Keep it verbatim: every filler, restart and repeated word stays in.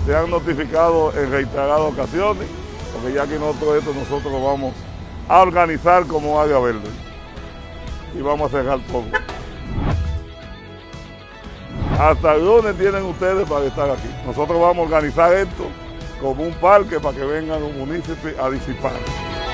se han notificado en reiteradas ocasiones, porque ya que nosotros esto nosotros lo vamos a organizar como Área Verde y vamos a cerrar todo. Hasta el lunes tienen ustedes para estar aquí. Nosotros vamos a organizar esto como un parque para que vengan los municipios a disipar.